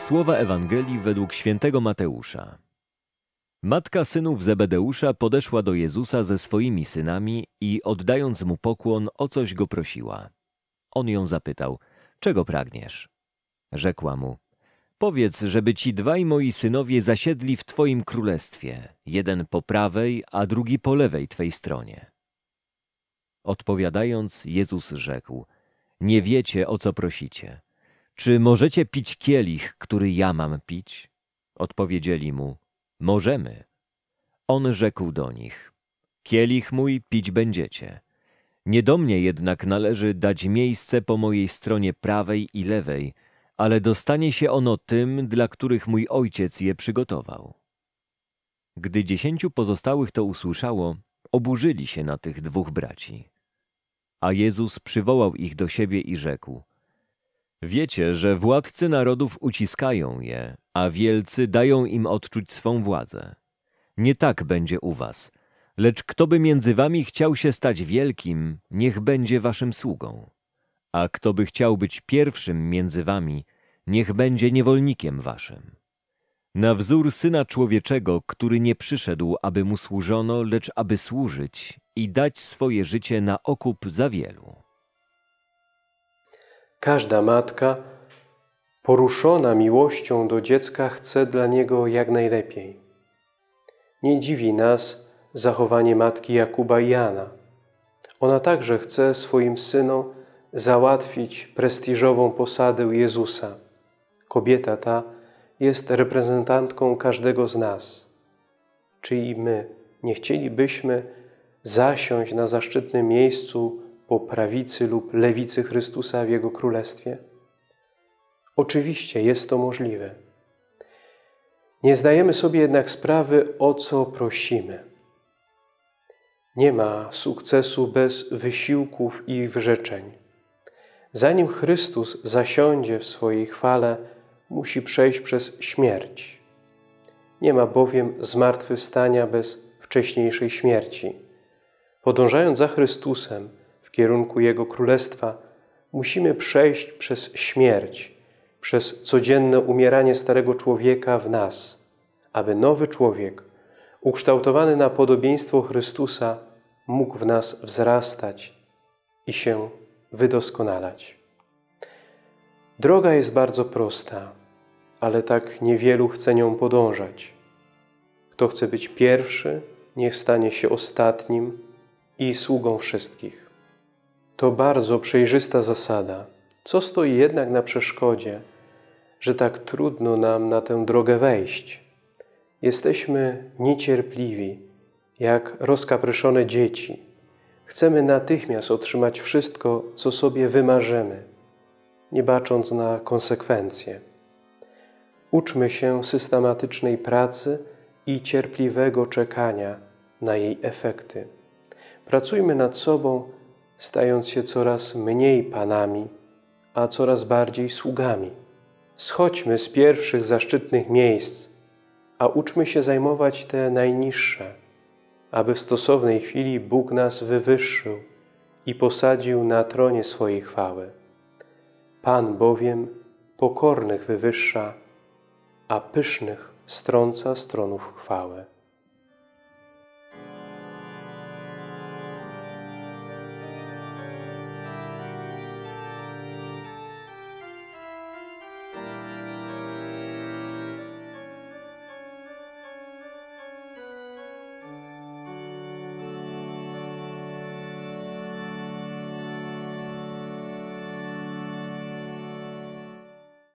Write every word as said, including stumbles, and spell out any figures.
Słowa Ewangelii według świętego Mateusza. Matka synów Zebedeusza podeszła do Jezusa ze swoimi synami i oddając mu pokłon, o coś go prosiła. On ją zapytał: czego pragniesz? Rzekła mu: powiedz, żeby ci dwaj moi synowie zasiedli w Twoim królestwie, jeden po prawej, a drugi po lewej Twej stronie. Odpowiadając, Jezus rzekł: nie wiecie, o co prosicie. Czy możecie pić kielich, który ja mam pić? Odpowiedzieli mu: możemy. On rzekł do nich: kielich mój pić będziecie. Nie do mnie jednak należy dać miejsce po mojej stronie prawej i lewej, ale dostanie się ono tym, dla których mój Ojciec je przygotował. Gdy dziesięciu pozostałych to usłyszało, oburzyli się na tych dwóch braci. A Jezus przywołał ich do siebie i rzekł: wiecie, że władcy narodów uciskają je, a wielcy dają im odczuć swą władzę. Nie tak będzie u was, lecz kto by między wami chciał się stać wielkim, niech będzie waszym sługą. A kto by chciał być pierwszym między wami, niech będzie niewolnikiem waszym. Na wzór Syna Człowieczego, który nie przyszedł, aby mu służono, lecz aby służyć i dać swoje życie na okup za wielu. Każda matka, poruszona miłością do dziecka, chce dla niego jak najlepiej. Nie dziwi nas zachowanie matki Jakuba i Jana. Ona także chce swoim synom załatwić prestiżową posadę Jezusa. Kobieta ta jest reprezentantką każdego z nas. Czy i my nie chcielibyśmy zasiąść na zaszczytnym miejscu po prawicy lub lewicy Chrystusa w Jego Królestwie? Oczywiście jest to możliwe. Nie zdajemy sobie jednak sprawy, o co prosimy. Nie ma sukcesu bez wysiłków i wyrzeczeń. Zanim Chrystus zasiądzie w swojej chwale, musi przejść przez śmierć. Nie ma bowiem zmartwychwstania bez wcześniejszej śmierci. Podążając za Chrystusem w kierunku Jego Królestwa, musimy przejść przez śmierć, przez codzienne umieranie starego człowieka w nas, aby nowy człowiek, ukształtowany na podobieństwo Chrystusa, mógł w nas wzrastać i się wydoskonalać. Droga jest bardzo prosta, ale tak niewielu chce nią podążać. Kto chce być pierwszy, niech stanie się ostatnim i sługą wszystkich. To bardzo przejrzysta zasada. Co stoi jednak na przeszkodzie, że tak trudno nam na tę drogę wejść? Jesteśmy niecierpliwi, jak rozkapryszone dzieci. Chcemy natychmiast otrzymać wszystko, co sobie wymarzymy, nie bacząc na konsekwencje. Uczmy się systematycznej pracy i cierpliwego czekania na jej efekty. Pracujmy nad sobą, stając się coraz mniej panami, a coraz bardziej sługami. Schodźmy z pierwszych zaszczytnych miejsc, a uczmy się zajmować te najniższe, aby w stosownej chwili Bóg nas wywyższył i posadził na tronie swojej chwały. Pan bowiem pokornych wywyższa, a pysznych strąca z tronów chwały.